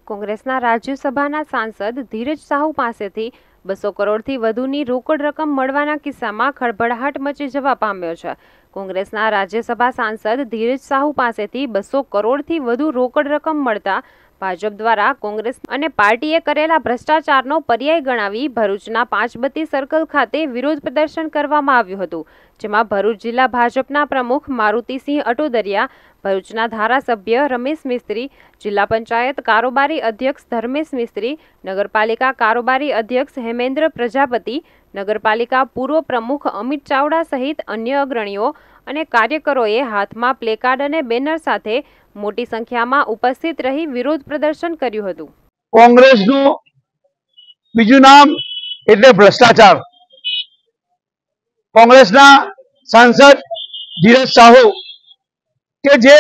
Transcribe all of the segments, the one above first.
કોંગ્રેસના રાજ્યસભાના સાંસદ ધીરજ સાહુ પાસેથી 200 કરોડથી વધુની રોકડ રકમ મળવાના કિસ્સામાં ખળભળાટ મચી જવા પામ્યો છે। કોંગ્રેસના રાજ્યસભા સાંસદ ધીરજ સાહુ પાસેથી 200 કરોડથી વધુ રોકડ રકમ મળતા ભાજપ દ્વારા કોંગ્રેસ અને પાર્ટીએ કરેલા ભ્રષ્ટાચારનો પર્યાય ગણાવી ભરૂચના પાંચબત્તી સર્કલ ખાતે વિરોધ પ્રદર્શન કરવામાં આવ્યું હતું, જેમાં ભરૂચ જિલ્લા ભાજપના પ્રમુખ મારુતિસિંહ અટોદરિયા, ભરૂચના ધારાસભ્ય રમેશ મિસ્ત્રી, જિલ્લા પંચાયત કારોબારી અધ્યક્ષ ધર્મેશ મિસ્ત્રી, નગરપાલિકા કારોબારી અધ્યક્ષ હેમેન્દ્ર પ્રજાપતિ, નગરપાલિકા પૂર્વ પ્રમુખ અમિત ચાવડા સહિત અન્ય અગ્રણીઓ અને કાર્યકરોએ હાથમાં પ્લેકાર્ડ અને બેનર સાથે મોટી સંખ્યામાં ઉપસ્થિત રહી વિરોધ પ્રદર્શન કર્યું હતું। કોંગ્રેસનું બીજું નામ એટલે ભ્રષ્ટાચાર। કોંગ્રેસના સાંસદ ધીરજ સાહુ કે જે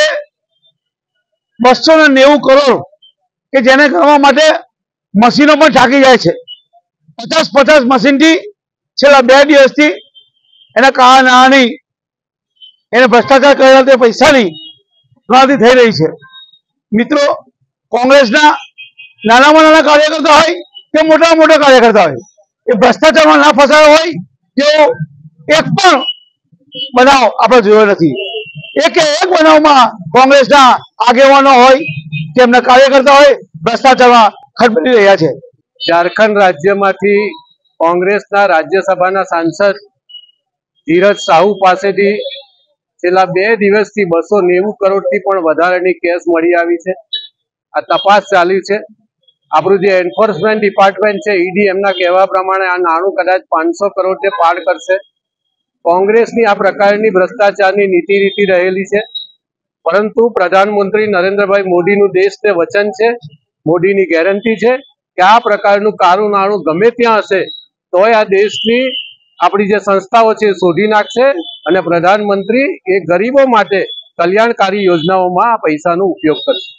290 કરોડ કે જેને કરવા માટે મશીનો પણ થાકી જાય છે, 50 મશીનથી છેલ્લા 2 દિવસથી એના કારણે એને ભ્રષ્ટાચાર કરેલા તે પૈસાની ગણતરી થઈ રહી છે। મિત્રો, કોંગ્રેસના નાનામાં નાના કાર્યકર્તા હોય કે મોટામાં મોટા કાર્યકર્તા હોય, એ ભ્રષ્ટાચારમાં ના ફસાયો હોય તેવો એક પણ બનાવ આપણે જોયો નથી। એક બનાવમાં કોંગ્રેસના આગેવાનો હોય કે એમના કાર્યકર્તા હોય ભ્રષ્ટાચારમાં ખડબડી રહ્યા છે। झारखंड राज्यमांथी कोंग्रेसना राज्यसभाना सांसद धीरज साहू पासेथी छेल्ला 2 दिवसथी 290 करोड़थी पण वधारेनी केस मळी आवी छे। आ तपास चालू छे। आपणुं जे एन्फोर्समेंट डिपार्टमेंट छे ईडी एमना कहेवा प्रमाणे आ नाणुं कदाच 500 करोड़ने पार करशे। कोंग्रेसनी आ प्रकारनी भ्रष्टाचारनी नीति रीति रहेली छे, परंतु प्रधानमंत्री नरेन्द्रभाई मोदीनुं देशने वचन छे, मोदीनी गेरंटी छे के आ प्रकारनुं काळुं नाणुं गमे त्यां हशे तोय आ देशनी आपणी जे संस्थाओ छे शोधी नाखशे અને પ્રધાનમંત્રી એ ગરીબો માટે કલ્યાણકારી યોજનાઓમાં આ પૈસાનો ઉપયોગ કરશે।